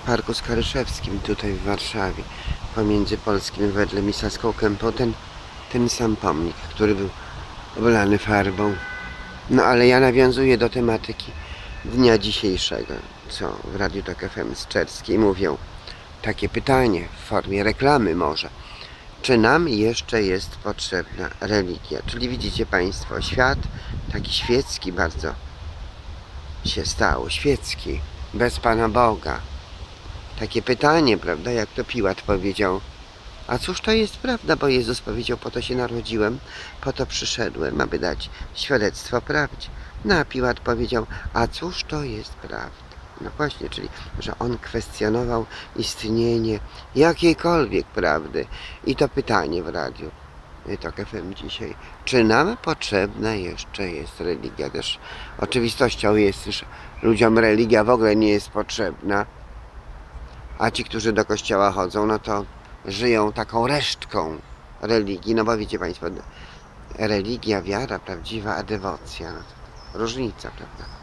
Parku Skaryszewskim, tutaj w Warszawie, pomiędzy Polskim Wedlem i Saską Kępą, ten sam pomnik, który był oblany farbą. No ale ja nawiązuję do tematyki dnia dzisiejszego, co w Radiu Tok FM z Czerskiej mówią. Takie pytanie w formie reklamy może. Czy nam jeszcze jest potrzebna religia? Czyli widzicie Państwo, świat taki świecki bardzo się stał, świecki, bez Pana Boga. Takie pytanie, prawda, jak to Piłat powiedział. A cóż to jest prawda, bo Jezus powiedział, po to się narodziłem, po to przyszedłem, aby dać świadectwo prawdzie. No a Piłat powiedział, a cóż to jest prawda? No właśnie, czyli, że on kwestionował istnienie jakiejkolwiek prawdy. I to pytanie w radiu Tok FM dzisiaj, czy nam potrzebna jeszcze jest religia? Też oczywistością jest, że ludziom religia w ogóle nie jest potrzebna, a ci, którzy do kościoła chodzą, no to żyją taką resztką religii, no bo wiecie Państwo, religia, wiara prawdziwa, a dewocja, no to różnica, prawda?